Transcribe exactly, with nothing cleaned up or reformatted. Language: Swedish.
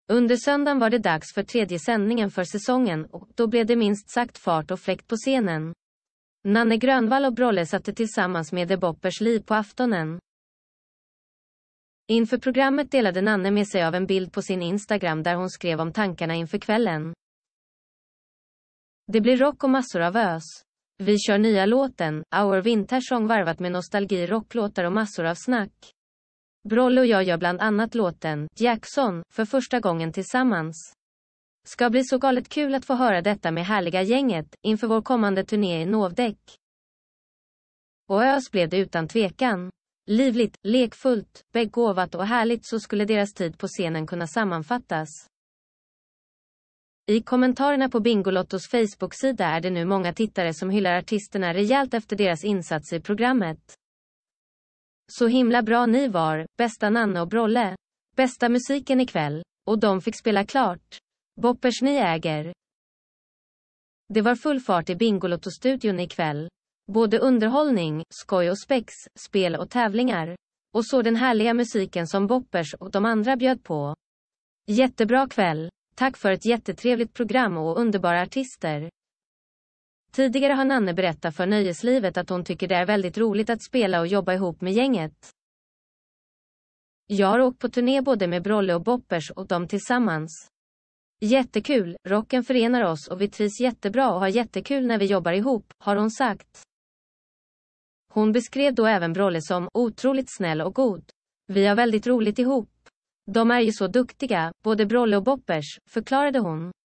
Under söndagen var det dags för tredje sändningen för säsongen och då blev det minst sagt fart och fläkt på scenen. Nanne Grönvall och Brolle satte tillsammans med The Boppers liv på aftonen. Inför programmet delade Nanne med sig av en bild på sin Instagram där hon skrev om tankarna inför kvällen. Det blir rock och massor av ös. Vi kör nya låten, Our Winter Song varvat med nostalgi, rocklåtar och massor av snack. Brolle och jag gör bland annat låten, Jackson, för första gången tillsammans. Ska bli så galet kul att få höra detta med härliga gänget, inför vår kommande turné i Novdäck. Och ös blev det utan tvekan. Livligt, lekfullt, begåvat och härligt, så skulle deras tid på scenen kunna sammanfattas. I kommentarerna på Bingolottos Facebook-sida är det nu många tittare som hyllar artisterna rejält efter deras insats i programmet. Så himla bra ni var, bästa Nanne och Brolle. Bästa musiken ikväll. Och de fick spela klart. Boppers ni äger. Det var full fart i Bingolotto-studion ikväll. Både underhållning, skoj och spex, spel och tävlingar. Och så den härliga musiken som Boppers och de andra bjöd på. Jättebra kväll. Tack för ett jättetrevligt program och underbara artister. Tidigare har Nanne berättat för Nöjeslivet att hon tycker det är väldigt roligt att spela och jobba ihop med gänget. Jag har åkt på turné både med Brolle och Boppers och dem tillsammans. Jättekul, rocken förenar oss och vi trivs jättebra och har jättekul när vi jobbar ihop, har hon sagt. Hon beskrev då även Brolle som otroligt snäll och god. Vi har väldigt roligt ihop. De är ju så duktiga, både Brolle och Boppers, förklarade hon.